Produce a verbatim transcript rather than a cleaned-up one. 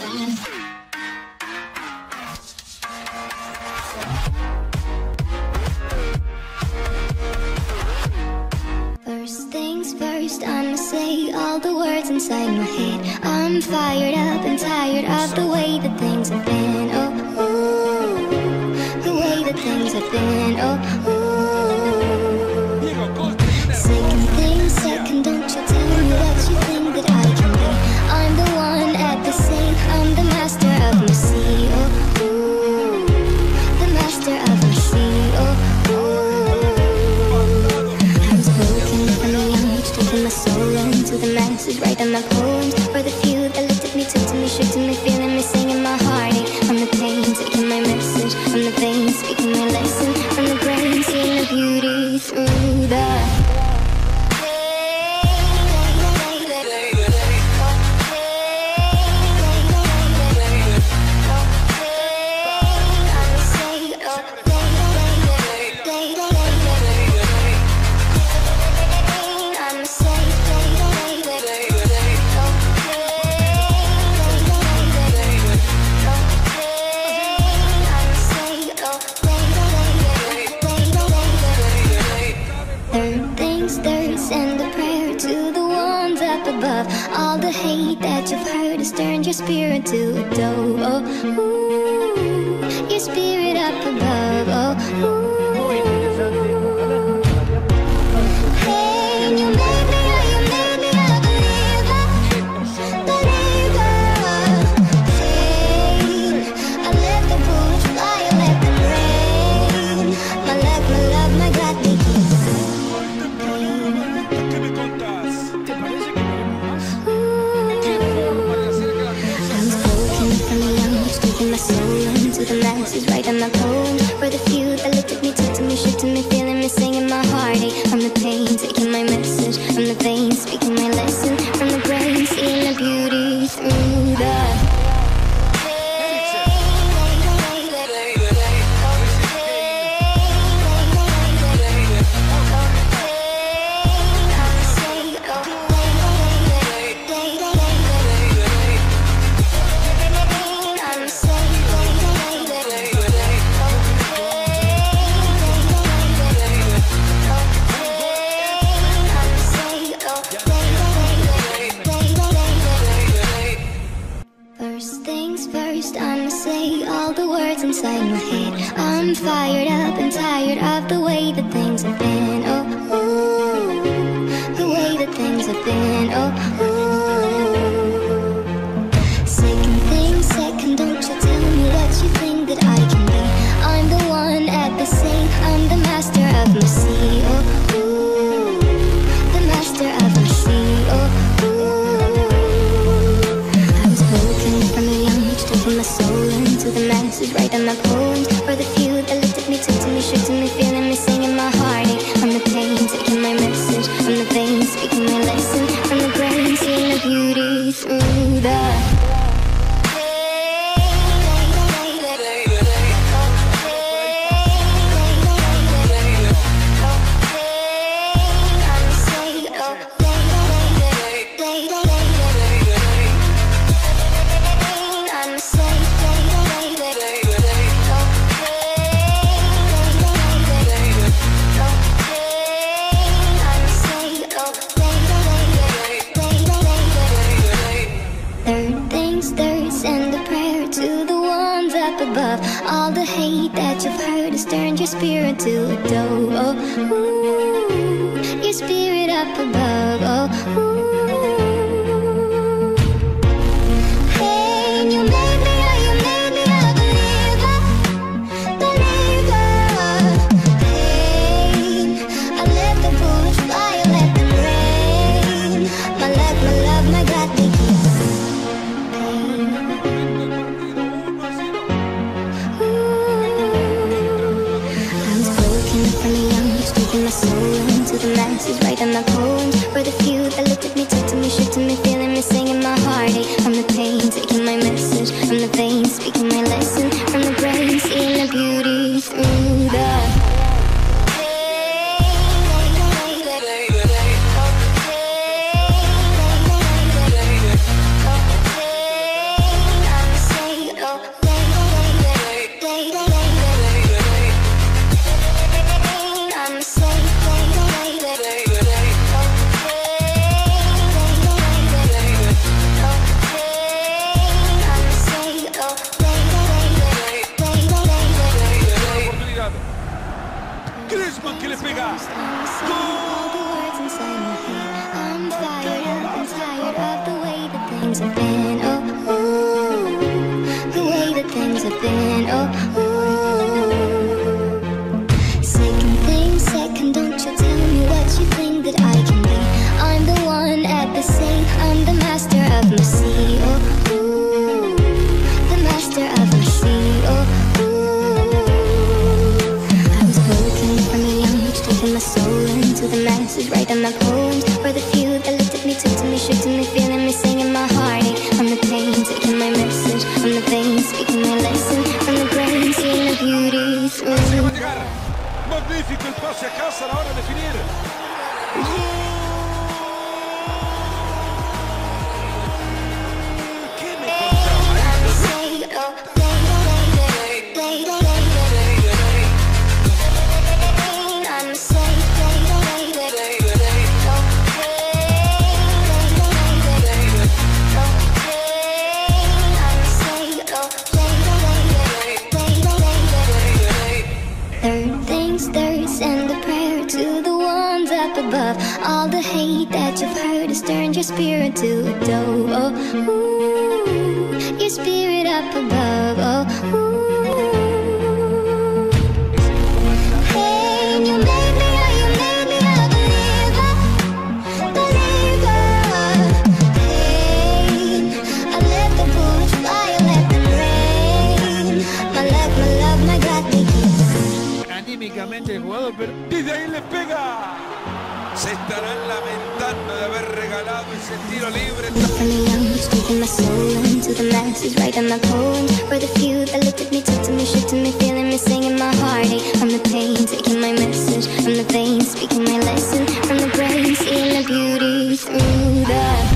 First things first, I'ma say all the words inside my head. I'm fired up and tired of the way that things have been. Oh, ooh, the way that things have been. Oh, ooh. Second thing, second, don't you tell me what you think that I can be. I'm the one at the same, I'm the master of my sea. Oh, ooh, the master of my sea. Oh, my soul into the masses, writing my poems for the few that looked at me, took to me, shook to me, feeling me, singing my heartache. From the pain, taking my message from the veins, speaking my lesson from the brain, seeing the beauty through the all the hate that you've heard has turned your spirit to a dove. Oh, ooh, your spirit up above. Oh, ooh. Hey, you made me, oh, you made me a believer, believer. Hey, I let the bullets fly, I let them rain. My luck, my love, my God, they keep my soul into the masses, writing my poems for the few that looked at me, took to me, shook to me, feeling me, singing my heartache from the pain, taking my message from the veins, speaking my lesson from the brain, seeing the beauty through the inside my head. I'm fired up and tired of the way that things have been. Oh, ooh, the way that things have been. Oh, ooh. Second thing, second, don't you tell me what you think that I can be. I'm the one at the same, I'm the master of my sea. Oh, ooh, the master of my sea. Oh, ooh. I was broken from a young age, taking my soul into the masses, writing my poems for the few that looked at me, took to me, shook to me, feeling me, singing my heartache from the pain, taking my message from the veins, speaking my lesson from the brain, seeing the beauty through the all the hate that you've heard has turned your spirit to a dove. Oh, ooh, your spirit up above. Oh, ooh. Hey, you made me, oh, you made me a believer, believer. Hey, I let the bullets fly, I let them rain. My luck, my love, my God, they keep my soul into the masses, writing my poems for the few that looked at me, took to me, shook to me, feeling me, singing my heartache from the pain, taking my message from the veins, speaking my lesson from the brain, seeing the beauty through the pega. All the words inside my head. I'm fired up and tired of the way that things have been. Oh, ooh, the way that things have been. Oh, ooh. Second thing, second, don't you tell me what you think that I can be. I'm the one at the same. I'm the master of my sea. Oh, ooh, the master of my sea. Oh, ooh. I was broken from a young age, taking my soul into the masses, writing my poems for the few that looked at me, took to me, shook to me, feeling me, singing my heartache. From the pain, taking my message from the vein, speaking my lesson from the brain, seeing the beauty through. Magnífico el pase a casa a la hora de definir. ¿Qué me Third things third, send a prayer to the ones up above. All the hate that you've heard has turned your spirit to a dove. Oh, ooh, your spirit up above. Oh, ooh. Hey, you made me, oh, you made me a believer, believer. Hey, I let the bullets fly, I let them rain. My love, my love, my God, they keep. Anímicamente el jugador, pero desde ahí le pega. Se estarán lamentando de haber regalado ese tiro libre. From a young age, taking my soul into the masses, writing my poems for the few that looked at me, took to me, shook to me, feeling me, singing my heartache from the pain, taking my message from the veins, speaking my lesson from the brain, seeing the beauty through the